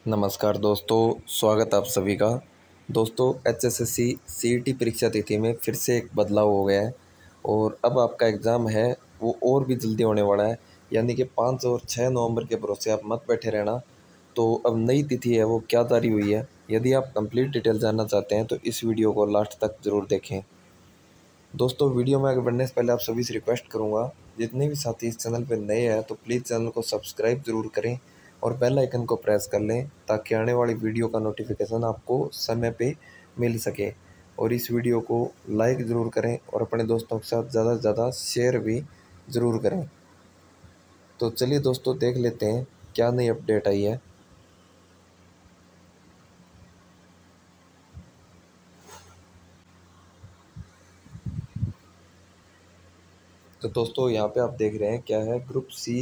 नमस्कार दोस्तों, स्वागत आप सभी का। दोस्तों, एचएसएससी सीईटी परीक्षा तिथि में फिर से एक बदलाव हो गया है और अब आपका एग्ज़ाम है वो और भी जल्दी होने वाला है। यानी कि 5 और 6 नवंबर के भरोसे आप मत बैठे रहना। तो अब नई तिथि है वो क्या जारी हुई है। यदि आप कंप्लीट डिटेल जानना चाहते हैं तो इस वीडियो को लास्ट तक ज़रूर देखें। दोस्तों, वीडियो में आगे बढ़ने से पहले आप सभी से रिक्वेस्ट करूंगा, जितने भी साथी इस चैनल पर नए हैं तो प्लीज़ चैनल को सब्सक्राइब ज़रूर करें और बेल आइकन को प्रेस कर लें ताकि आने वाली वीडियो का नोटिफिकेशन आपको समय पे मिल सके। और इस वीडियो को लाइक ज़रूर करें और अपने दोस्तों के साथ ज़्यादा से ज़्यादा शेयर भी ज़रूर करें। तो चलिए दोस्तों, देख लेते हैं क्या नई अपडेट आई है। तो दोस्तों, यहाँ पे आप देख रहे हैं क्या है। ग्रुप सी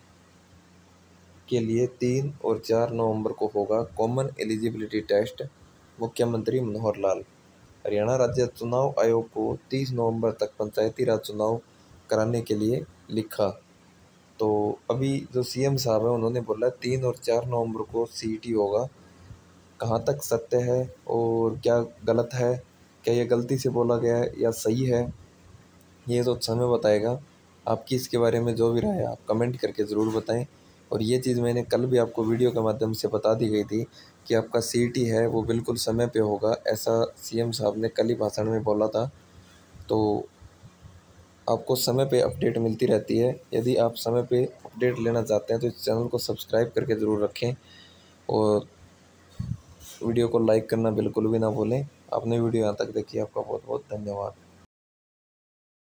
के लिए 3 और 4 नवंबर को होगा कॉमन एलिजिबिलिटी टेस्ट। मुख्यमंत्री मनोहर लाल। हरियाणा राज्य चुनाव आयोग को 30 नवंबर तक पंचायती राज चुनाव कराने के लिए लिखा। तो अभी जो सीएम साहब हैं उन्होंने बोला 3 और 4 नवंबर को सीईटी होगा। कहाँ तक सत्य है और क्या गलत है, क्या ये गलती से बोला गया है या सही है, ये तो समय बताएगा। आपकी इसके बारे में जो भी राय है आप कमेंट करके ज़रूर बताएं। और ये चीज़ मैंने कल भी आपको वीडियो के माध्यम से बता दी गई थी कि आपका सीईटी है वो बिल्कुल समय पे होगा, ऐसा सीएम साहब ने कल ही भाषण में बोला था। तो आपको समय पे अपडेट मिलती रहती है। यदि आप समय पे अपडेट लेना चाहते हैं तो इस चैनल को सब्सक्राइब करके ज़रूर रखें और वीडियो को लाइक करना बिल्कुल भी ना भूलें। आपने वीडियो यहाँ तक देखी, आपका बहुत बहुत धन्यवाद।